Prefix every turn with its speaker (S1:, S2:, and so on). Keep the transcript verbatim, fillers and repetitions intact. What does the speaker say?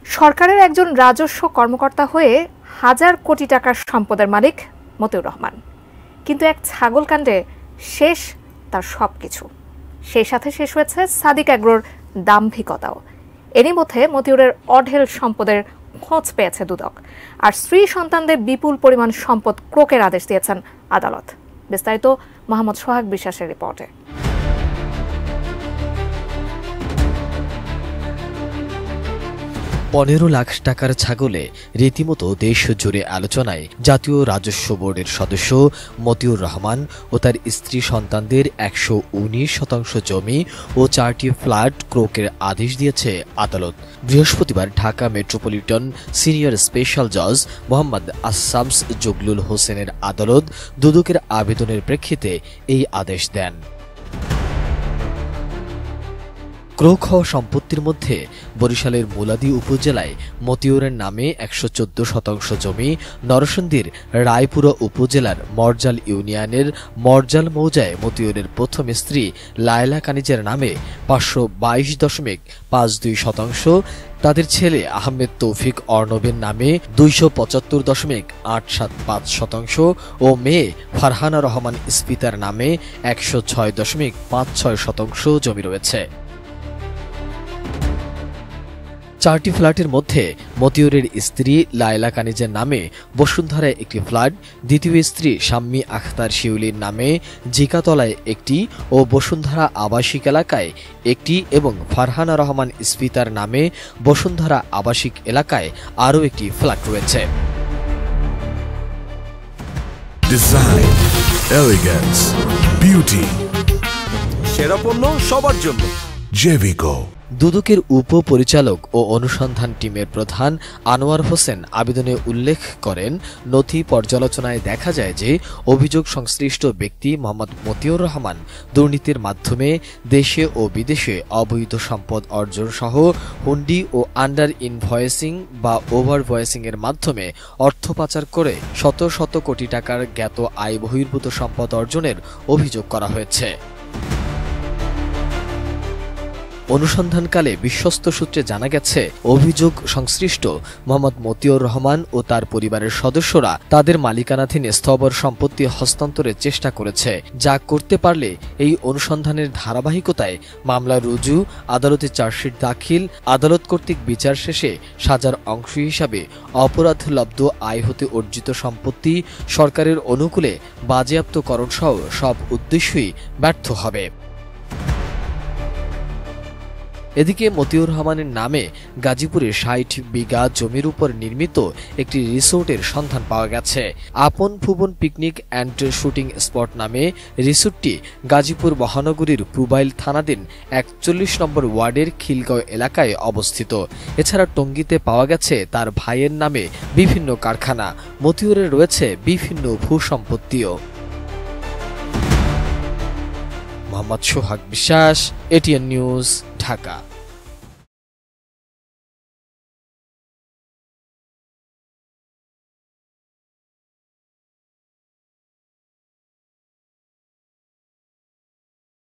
S1: সরকারের একজন রাজস্ব কর্মকর্তা হয়ে হাজার কোটি টাকার সম্পদের মালিক মতিউর রহমান, কিন্তু এক ছাগল কাণ্ডে শেষ তার সবকিছু। সেই সাথে শেষ হয়েছে সাদিক অ্যাগ্রোর দাম্ভিকতাও। এরই মধ্যে মতিউরের অঢেল সম্পদের খোঁজ পেয়েছে দুদক, আর স্ত্রী সন্তানদের বিপুল পরিমাণ সম্পদ ক্রোকের আদেশ দিয়েছেন আদালত। বিস্তারিত মোহাম্মদ সোহাগ বিশ্বাসের রিপোর্টে।
S2: পনেরো লাখ টাকার ছাগলে রীতিমতো দেশ জুড়ে আলোচনায় জাতীয় রাজস্ব বোর্ডের সদস্য মতিউর রহমান ও তার স্ত্রী সন্তানদের একশো উনিশ শতাংশ জমি ও চারটি ফ্ল্যাট ক্রোকের আদেশ দিয়েছে আদালত। বৃহস্পতিবার ঢাকা মেট্রোপলিটন সিনিয়র স্পেশাল জজ মোহাম্মদ আসামস জগলুল হোসেনের আদালত দুদকের আবেদনের প্রেক্ষিতে এই আদেশ দেন। ক্রোক হওয়া সম্পত্তির মধ্যে বরিশালের মুলাদী উপজেলায় মতিউরের নামে একশো চোদ্দ শতাংশ জমি, নরসিংদীর রায়পুরা উপজেলার মরজাল ইউনিয়নের মরজাল মৌজায় মতিউরের প্রথম স্ত্রী লায়লা কানিজের নামে পাঁচশো বাইশ দশমিক পাঁচ দুই শতাংশ, তাদের ছেলে আহমেদ তৌফিক অর্ণবের নামে দুইশো পঁচাত্তর দশমিক আট সাত পাঁচ শতাংশ ও মেয়ে ফারহানা রহমান ইস্পিতার নামে একশো ছয় দশমিক পাঁচ ছয় শতাংশ জমি রয়েছে। চারটি ফ্ল্যাটের মধ্যে মতিউরের স্ত্রী লায়লা কানিজের নামে বসুন্ধরায় একটি ফ্ল্যাট, দ্বিতীয় স্ত্রী শাম্মী আখতার শিউলির নামে জিকাতলায় একটি ও বসুন্ধরা আবাসিক এলাকায় একটি এবং ফারহানা রহমান ইস্পিতার নামে বসুন্ধরা আবাসিক এলাকায় আরও একটি ফ্ল্যাট রয়েছে।
S3: ডিজাইন, এলিগেন্স, বিউটি, সেরা পণ্য সবার জন্য জেভিকো।
S2: দুদকের উপপরিচালক ও অনুসন্ধান টিমের প্রধান আনোয়ার হোসেন আবেদনে উল্লেখ করেন, নথি পর্যালোচনায় দেখা যায় যে অভিযোগ সংশ্লিষ্ট ব্যক্তি মোহাম্মদ মতিউর রহমান দুর্নীতির মাধ্যমে দেশে ও বিদেশে অবৈধ সম্পদ অর্জন সহ হুন্ডি ও আন্ডার ইনভয়েসিং বা ওভার ভয়েসিং এর মাধ্যমে অর্থ পাচার করে শত শত কোটি টাকার জ্ঞাত আয় বহির্ভূত সম্পদ অর্জনের অভিযোগ করা হয়েছে। অনুসন্ধানকালে বিশ্বস্ত সূত্রে জানা গেছে, অভিযোগ সংশ্লিষ্ট মোহাম্মদ মতিউর রহমান ও তার পরিবারের সদস্যরা তাদের মালিকানাধীন স্থাবর সম্পত্তি হস্তান্তরের চেষ্টা করেছে, যা করতে পারলে এই অনুসন্ধানের ধারাবাহিকতায় মামলা রুজু, আদালতে চার্জশিট দাখিল, আদালত কর্তৃক বিচার শেষে সাজার অংশ হিসাবে অপরাধলব্ধ আয় হতে অর্জিত সম্পত্তি সরকারের অনুকূলে বাজেয়াপ্তকরণ সহ সব উদ্দেশ্যই ব্যর্থ হবে। এদিকে মতিউর রহমানের নামে গাজীপুরে ষাট বিঘা জমির উপর নির্মিত একটি রিসোর্টের সন্ধান পাওয়া গেছে। Apon Bhubon picnic and shooting spot নামে রিসোর্টটি গাজীপুর মহানগরীর পুবাইল থানাধীন একচল্লিশ নম্বর ওয়ার্ডের খিলগাঁও এলাকায় অবস্থিত। এছাড়া টঙ্গীতে পাওয়া গেছে তার ভাইয়ের নামে বিভিন্ন কারখানা। মতিউরের রয়েছে বিভিন্ন ভূসম্পত্তিও। মোহাম্মদ সোহাগ বিশ্বাস, এটিএন নিউজ, ঢাকা।